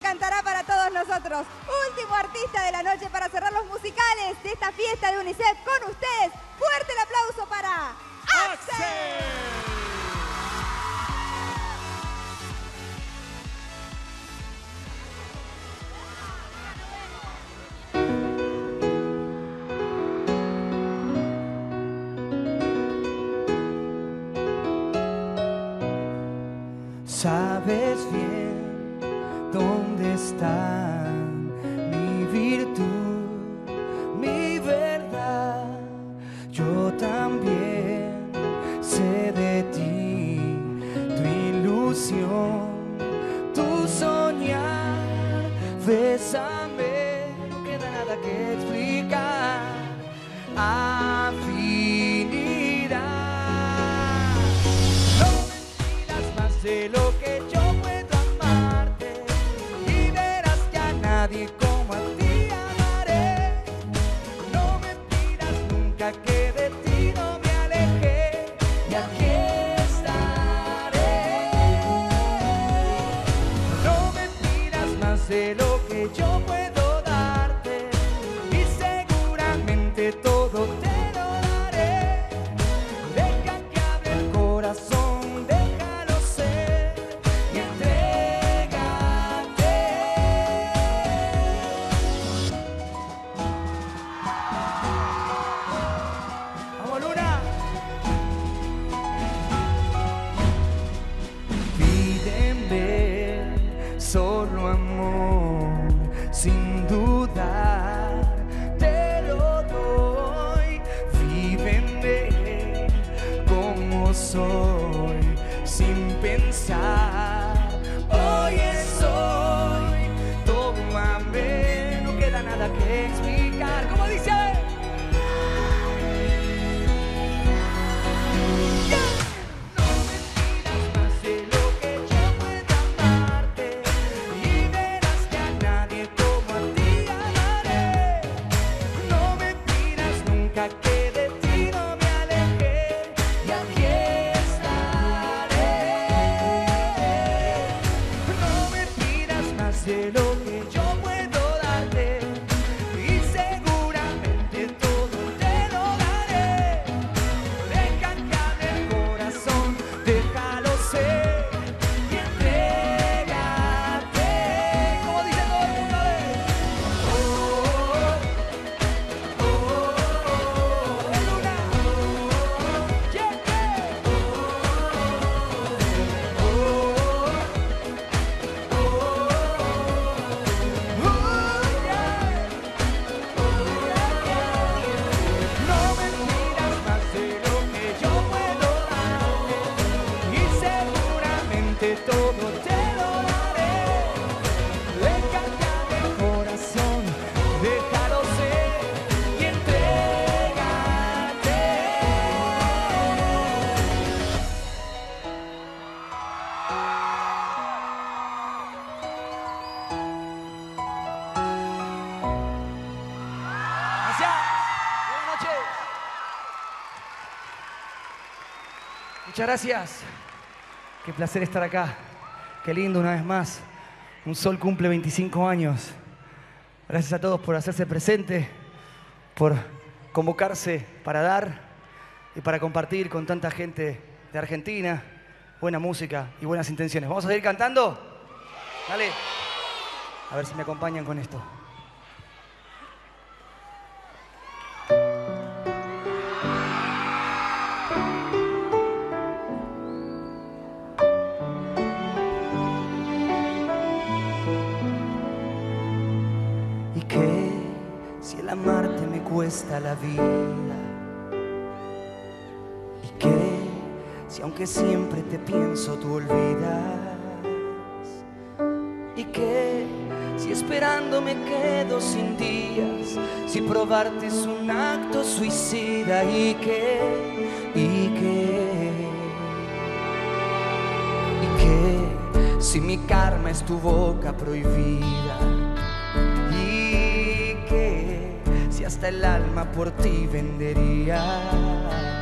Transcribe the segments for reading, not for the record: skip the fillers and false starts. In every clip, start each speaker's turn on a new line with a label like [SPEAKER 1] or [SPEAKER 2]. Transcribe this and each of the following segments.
[SPEAKER 1] cantará para todos nosotros. Último artista de la noche para cerrar los musicales de esta fiesta de UNICEF. Con ustedes, fuerte el aplauso para Axel.
[SPEAKER 2] Sabes bien dónde está mi virtud, mi verdad. Yo también sé de ti, tu ilusión, tu soñar. Bésame, no queda nada que explicar. Afinidad. No mentiras más de lo que yo puedo amarte, y verás que a nadie como a ti amaré. No me pidas nunca que de ti no me alejé, y aquí estaré. No me pidas más de lo que yo puedo darte, y seguramente todo te lo daré. Deja que hable el corazón, déjalo ser y entrégate. ¡Vamos, Luna! Pídeme solo amor, sin dudar te lo doy. Víveme como soy, sin pensar. Hoy soy, tómame, no queda nada que explicar. ¿Cómo dice? No me pidas más de lo que yo pueda amarte, y verás que a nadie como a ti amaré. No me pidas nunca que de ti no me alejé, y aquí estaré. No me pidas más de lo que yo puedo darte, y seguramente todo te lo daré. Deja que hable el corazón, déjalo ser y entrégate. Como dice todo el mundo, Luna. Yeah, No me pidas más de lo que yo puedo darte, y seguramente todo te lo daré. Deja que hable el corazón, déjalo ser y entrégate. Gracias. Buenas noches. Muchas gracias. Qué placer estar acá. Qué lindo una vez más. Un Sol cumple 25 años. Gracias a todos por hacerse presente, por convocarse para dar y para compartir con tanta gente de Argentina. Buena música y buenas intenciones. ¿Vamos a seguir cantando? Dale. A ver si me acompañan con esto. ¿Y qué si el amarte me cuesta la vida? ¿Y qué si aunque siempre te pienso tú olvidas? ¿Y qué si esperando me quedo sin días? Si probarte es un acto suicida. ¿Y qué? ¿Y qué? ¿Y qué si mi karma es tu boca prohibida? ¿Y qué si hasta el alma por ti vendería?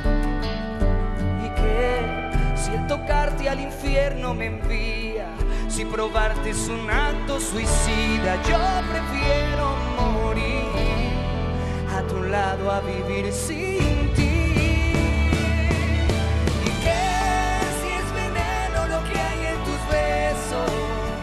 [SPEAKER 2] ¿Y qué si el tocarte al infierno me envía? Si probarte es un acto suicida, yo prefiero morir a tu lado a vivir sin ti. ¿Y qué si es veneno lo que hay en tus besos?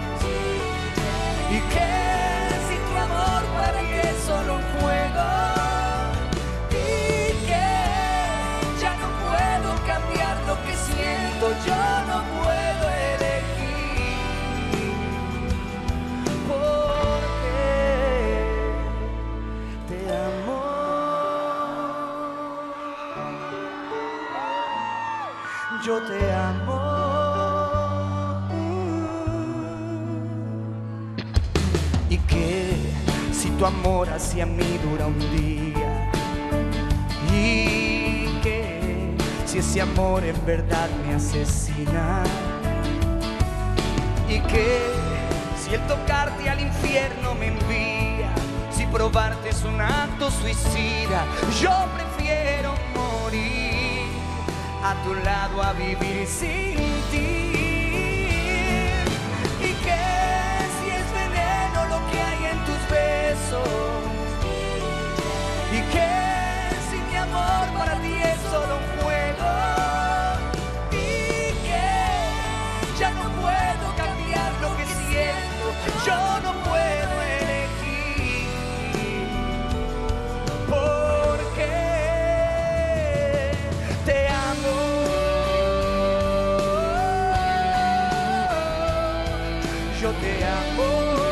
[SPEAKER 2] ¿Y qué si tu amor para mí es solo un juego? ¿Y qué ya no puedo cambiar lo que siento? Yo no puedo elegir, porque te amo. Yo te amo. ¿Y qué si tu amor hacia mí dura un día? ¿Y qué si ese amor en verdad me asesina? ¿Y qué si el tocarte al infierno me envía? Si probarte es un acto suicida, yo prefiero morir a tu lado a vivir sin ti. ¿Y qué si es veneno lo que hay en tus besos? ¿Y qué si mi amor para ti es solo un juego? ¿Y qué ya no puedo cambiar lo que siento? Yo no puedo elegir, porque te amo. Yo te amo.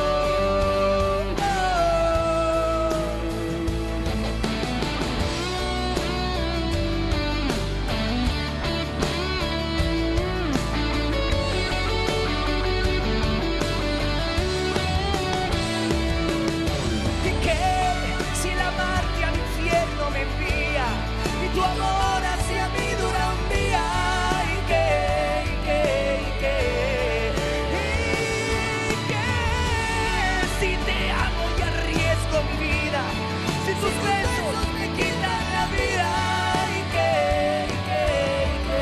[SPEAKER 2] ¿Y qué si el amarte al infierno me envía y tu amor hacia mí dura un día? ¿Y qué? ¿Y qué? ¿Y qué? ¿Y qué si te amo y arriesgo mi vida? Si tus besos me quitan la vida. ¿Y qué? ¿Y qué? ¿Y qué?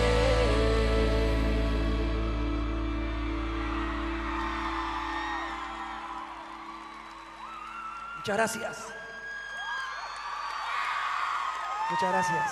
[SPEAKER 2] Muchas gracias. Muchas gracias.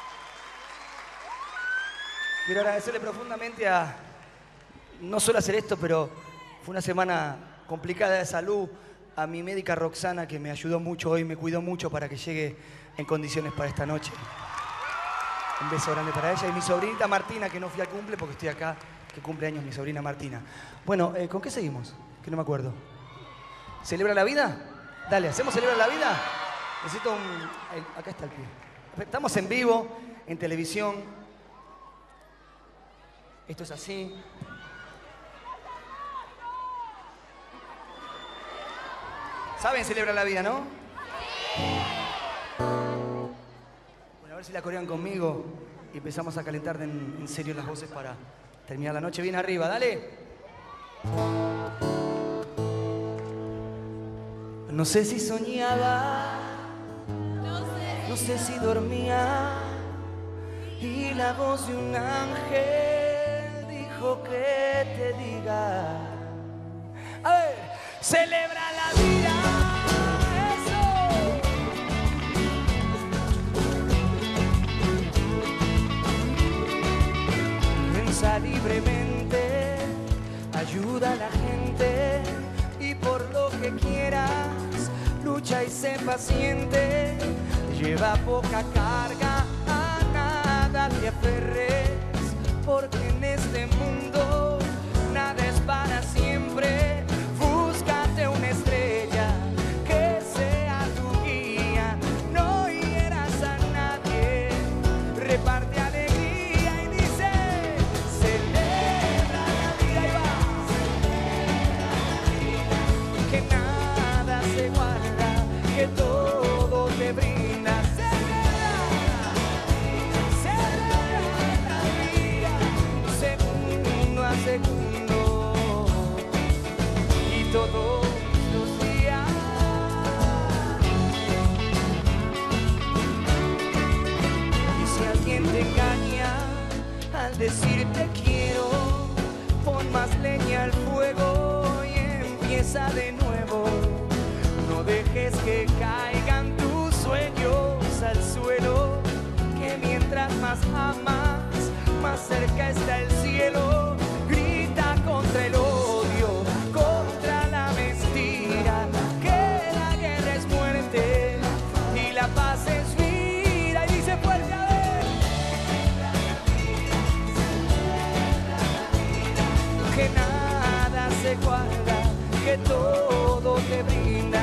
[SPEAKER 2] Quiero agradecerle profundamente a, no solo hacer esto, pero fue una semana complicada de salud, a mi médica Roxana, que me ayudó mucho hoy, me cuidó mucho para que llegue en condiciones para esta noche. Un beso grande para ella y mi sobrinita Martina, que no fui al cumple porque estoy acá, que cumple años mi sobrina Martina. Bueno, ¿con qué seguimos? Que no me acuerdo. ¿Celebra la vida? Dale, ¿hacemos Celebra la vida? Necesito un... acá está el pie. Estamos en vivo, en televisión. Esto es así. ¿Saben Celebra la vida, no? Bueno, a ver si la corean conmigo y empezamos a calentar en serio las voces para terminar la noche bien arriba. Dale. No sé si soñaba, no sé si dormía, y la voz de un ángel dijo que te diga, a ver, celebra la vida, eso. Piensa libremente, ayuda a la gente, y por lo que quieras, lucha y sé paciente. Lleva poca carga, a nada te aferres, porque en este mundo nada es para siempre. Búscate una estrella que sea tu guía, no hieras a nadie, reparte alegría y dice, celebra la vida y va, que nada se guarda, que todo te brinda. Segundo y todos los días. Y si alguien te engaña al decirte quiero, pon más leña al fuego y empieza de nuevo. No dejes que caigan tus sueños al suelo, que mientras más amas, más cerca está el cielo. Grita contra el odio, contra la mentira, que la guerra es muerte y la paz es vida. Y dice fuerte, a ver, que nada se guarda, que todo te brinda.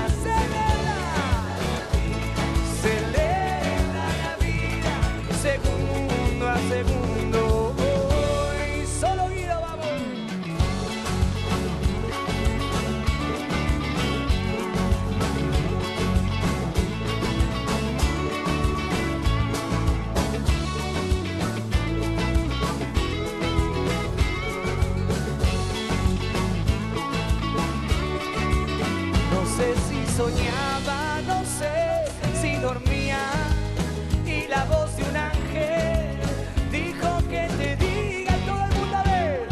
[SPEAKER 2] Celebra la vida, segundo a segundo. Hoy solo Guido, vamos. No sé si soñaba, no sé si dormía, y la voz de un ángel dijo que te diga todo el mundo, a ver.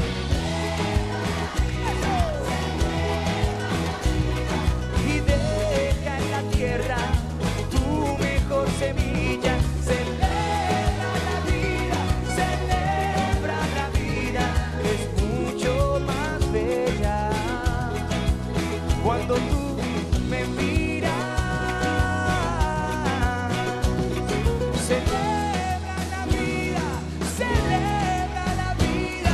[SPEAKER 2] Y deja en la tierra tu mejor semilla. Celebra la vida, celebra la vida, es mucho más bella cuando tú me miras. Celebra la vida, celebra la vida.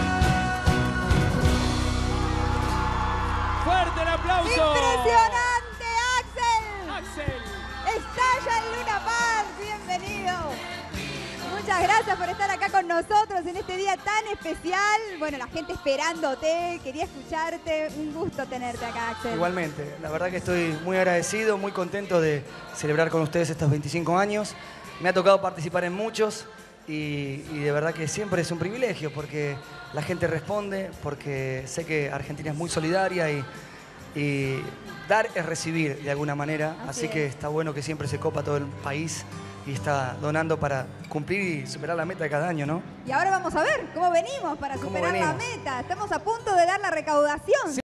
[SPEAKER 3] ¡Fuerte el aplauso!
[SPEAKER 1] ¡Impresionante, Axel!
[SPEAKER 3] ¡Axel!
[SPEAKER 1] Estalla en Luna Park, bienvenido. Muchas gracias por estar acá con nosotros en este día tan especial. Bueno, la gente esperándote, quería escucharte. Un gusto tenerte acá, Axel.
[SPEAKER 2] Igualmente, la verdad que estoy muy agradecido, muy contento de celebrar con ustedes estos 25 años. Me ha tocado participar en muchos y de verdad que siempre es un privilegio porque la gente responde, porque sé que Argentina es muy solidaria y dar es recibir de alguna manera. Así que está bueno que siempre se copa todo el país y está donando para cumplir y superar la meta de cada año, ¿no?
[SPEAKER 1] Y ahora vamos a ver cómo venimos para
[SPEAKER 2] ¿Cómo
[SPEAKER 1] superar la
[SPEAKER 2] venimos?
[SPEAKER 1] meta. Estamos a punto de dar la recaudación.